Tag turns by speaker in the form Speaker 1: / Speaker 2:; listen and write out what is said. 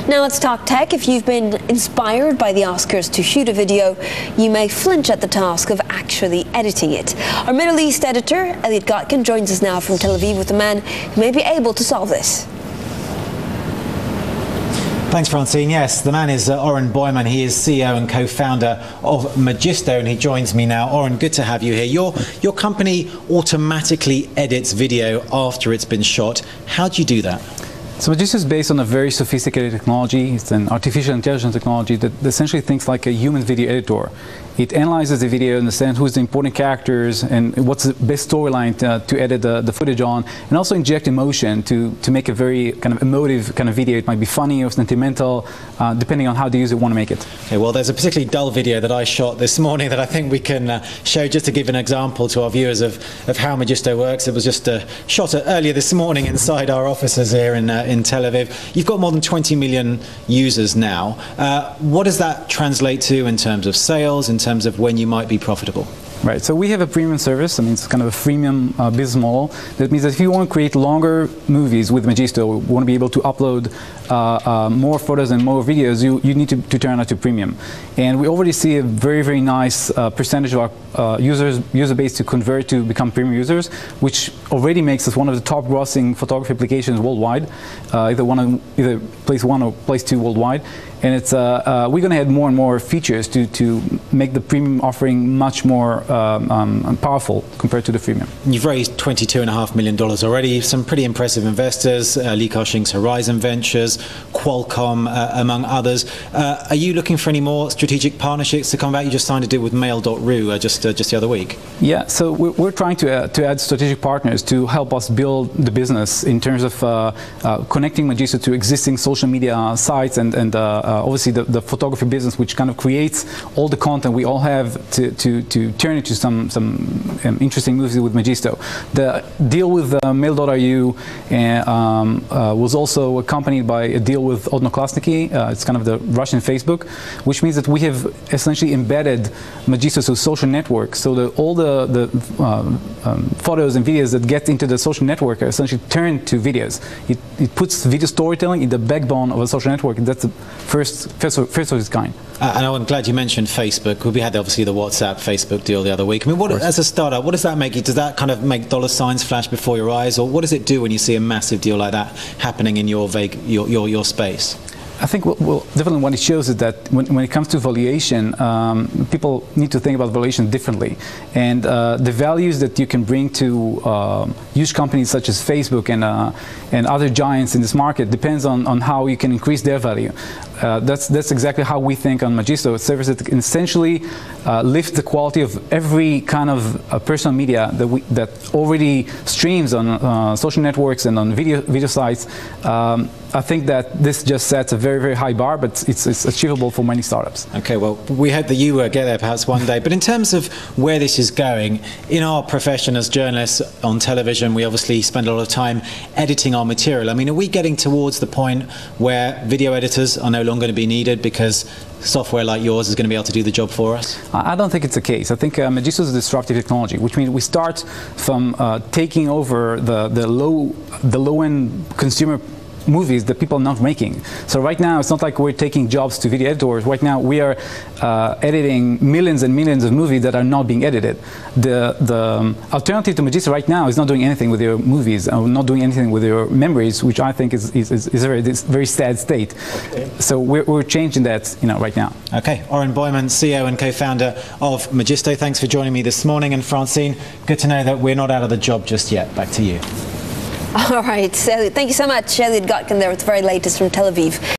Speaker 1: Now let's talk tech. If you've been inspired by the Oscars to shoot a video, you may flinch at the task of actually editing it. Our Middle East editor, Elliot Gotkin, joins us now from Tel Aviv with a man who may be able to solve this.
Speaker 2: Thanks, Francine. Yes, the man is Oren Boiman. He is CEO and co-founder of Magisto, and he joins me now. Oren, good to have you here. Your company automatically edits video after it's been shot. How do you do that?
Speaker 3: So Magisto is based on a very sophisticated technology. It's an artificial intelligence technology that essentially thinks like a human video editor. It analyzes the video, understands who's the important characters and what's the best storyline to edit the footage on, and also inject emotion to make a very kind of emotive kind of video. It might be funny or sentimental, depending on how the user want to make it.
Speaker 2: Okay, well, there's a particularly dull video that I shot this morning that I think we can show just to give an example to our viewers of how Magisto works. It was just shot earlier this morning inside our offices here in Tel Aviv. You've got more than 20 million users now. What does that translate to in terms of sales, in terms of when you might be profitable?
Speaker 3: Right, so we have a premium service. I mean, it's kind of a freemium business model. That means that if you want to create longer movies with Magisto, we want to be able to upload more photos and more videos, you need to turn it to premium. And we already see a very, very nice percentage of our user base to convert to become premium users, which already makes us one of the top grossing photography applications worldwide, either place one or place two worldwide. And it's we're going to add more and more features to make the premium offering much more powerful compared to the freemium.
Speaker 2: You've raised $22.5 million already. Some pretty impressive investors, Li Ka-shing's Horizon Ventures, Qualcomm, among others. Are you looking for any more strategic partnerships to come about? You just signed a deal with Mail.ru just the other week.
Speaker 3: Yeah, so we're trying to add strategic partners to help us build the business in terms of connecting Magisto to existing social media sites and obviously the photography business, which kind of creates all the content we all have to turn into some interesting movies with Magisto. The deal with Mail.ru was also accompanied by a deal with Odnoklassniki. It's kind of the Russian Facebook, which means that we have essentially embedded Magisto to social networks, so that all the photos and videos that get into the social network are essentially turned to videos. It puts video storytelling in the backbone of a social network, and that's the first of its kind.
Speaker 2: And I'm glad you mentioned Facebook. We had obviously the WhatsApp Facebook deal the other week. I mean, as a startup, what does that make? Does that kind of make dollar signs flash before your eyes, or what does it do when you see a massive deal like that happening in your space?
Speaker 3: I think definitely what it shows is that when it comes to valuation, people need to think about valuation differently. And the values that you can bring to huge companies such as Facebook and other giants in this market depends on how you can increase their value. That's exactly how we think on Magisto. It's a service that can essentially lift the quality of every kind of personal media that already streams on social networks and on video sites. I think that this just sets a very, very high bar, but it's achievable for many startups.
Speaker 2: Okay, well, we hope that you get there perhaps one day. But in terms of where this is going, in our profession as journalists on television, we obviously spend a lot of time editing our material. I mean, are we getting towards the point where video editors are no longer going to be needed because software like yours is going to be able to do the job for us?
Speaker 3: I don't think it's the case. I think Magisto is a disruptive technology, which means we start from taking over the low-end consumer movies that people are not making. So right now, it's not like we're taking jobs to video editors. Right now, we are editing millions and millions of movies that are not being edited. The alternative to Magisto right now is not doing anything with your movies, or not doing anything with your memories, which I think is a very sad state. Okay. So we're changing that, right now.
Speaker 2: Okay, Oren Boiman, CEO and co-founder of Magisto. Thanks for joining me this morning. And Francine, good to know that we're not out of the job just yet. Back to you.
Speaker 1: All right, thank you so much, Elliot Gotkin there with the very latest from Tel Aviv.